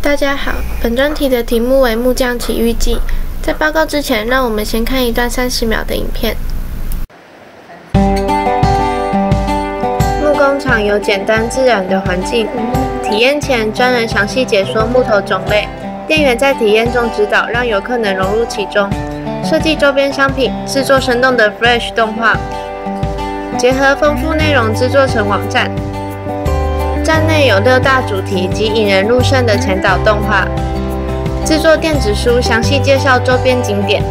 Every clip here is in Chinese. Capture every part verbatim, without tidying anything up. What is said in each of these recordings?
大家好，本专题的题目为木匠奇遇记。在报告之前，让我们先看一段三十秒的影片。木工厂有简单自然的环境，体验前专人详细解说木头种类，店员在体验中指导，让游客能融入其中。设计周边商品，制作生动的 Flash 动画，结合丰富内容制作成网站。站内有六大主题及引人入胜的前导动画，制作电子书详细介绍周边景点。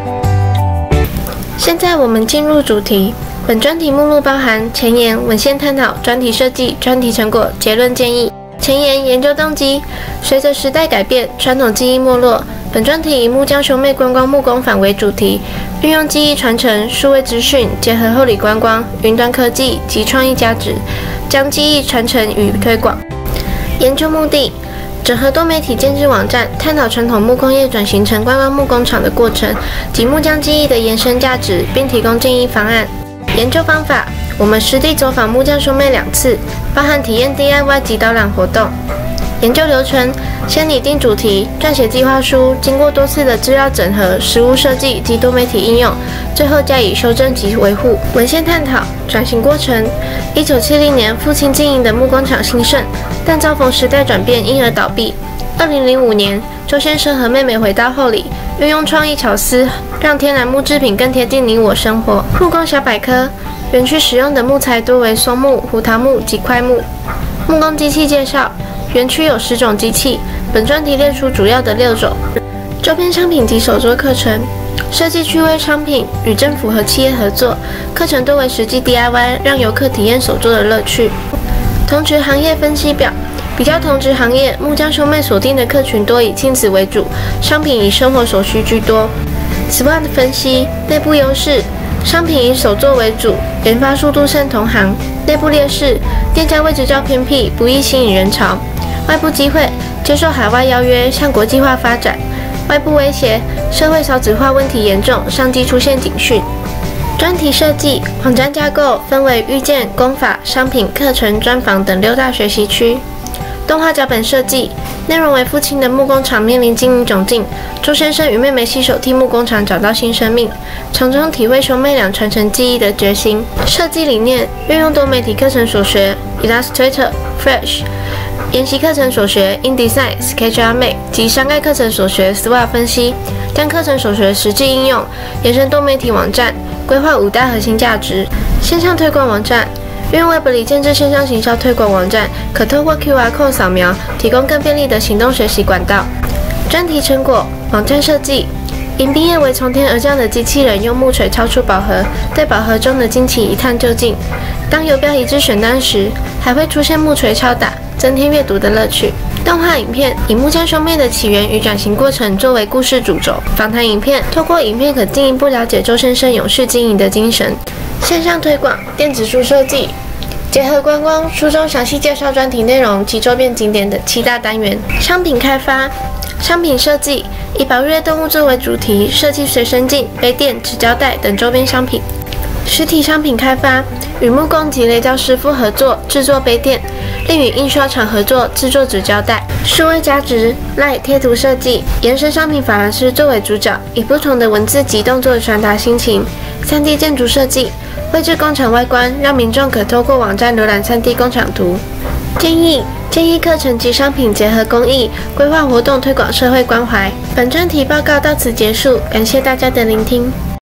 现在我们进入主题。本专题目录包含前言、文献探讨、专题设计、专题成果、结论建议。前言研究动机：随着时代改变，传统技艺没落。本专题以木匠兄妹观光木工坊为主题，运用技艺传承、数位资讯，结合后里观光、云端科技及创意价值，将技艺传承与推广。研究目的：整合多媒体建制网站，探讨传统木工业转型成观光木工厂的过程及木匠技艺的延伸价值，并提供建议方案。研究方法：我们实地走访木匠兄妹两次，包含体验 D I Y 及导览活动。研究流程：先拟定主题，撰写计划书，经过多次的资料整合、实物设计及多媒体应用，最后加以修正及维护。文献探讨：转型过程。一九七零年，父亲经营的木工厂兴盛，但遭逢时代转变，因而倒闭。二零零五年，周先生和妹妹回到后里，运用创意巧思，让天然木制品更贴近你我生活。木工小百科：园区使用的木材多为松木、胡桃木及檜木。木工机器介绍：园区有十种机器，本专题列出主要的六种。周边商品及手作课程：设计趣味商品，与政府和企业合作，课程多为实际 D I Y， 让游客体验手作的乐趣。同质行业分析表：比较同质行业，木匠兄妹锁定的客群多以亲子为主，商品以生活所需居多。S W O T 分析：内部优势，商品以手作为主，研发速度胜同行。内部劣势，店家位置较偏僻，不易吸引人潮。外部机会，接受海外邀约，向国际化发展。外部威胁，社会少子化问题严重，商机出现警讯。专题设计，网站架构分为遇见、工法、商品、课程、专访等六大学习区。动画脚本设计，内容为父亲的木工厂面临经营窘境，周先生与妹妹携手替木工厂找到新生命，从中体会兄妹俩传承技艺的决心。设计理念，运用多媒体课程所学 Illustrator、Flash， 研习课程所学 InDesign、SketchUp 及商业课程所学 S W O T 分析，将课程所学实际应用，延伸多媒体网站，规划五大核心价值。线上推广网站，运用 Web 里建制线上行销推广网站，可透过 Q R code 扫描，提供更便利的行动学习管道。专题成果：网站设计，迎宾业为从天而降的机器人，用木锤敲出宝盒，对宝盒中的惊奇一探究竟。当游标一致选单时，还会出现木锤敲打，增添阅读的乐趣。动画影片以木匠兄妹的起源与转型过程作为故事主轴。访谈影片，透过影片可进一步了解周先生永续经营的精神。线上推广，电子书设计，结合观光，书中详细介绍专题内容及周边景点等七大单元。商品开发，商品设计，以保育类动物作为主题，设计随身镜、杯垫、纸胶带等周边商品。实体商品开发，与木工及雷雕师傅合作制作杯垫，另与印刷厂合作制作纸胶带。数位价值 Line 贴图设计，延伸商品法兰斯作为主角，以不同的文字及动作传达心情。三 D 建筑设计，绘制工厂外观，让民众可透过网站浏览 三 D 工厂图。建议建议课程及商品结合公益，规划活动推广社会关怀。本专题报告到此结束，感谢大家的聆听。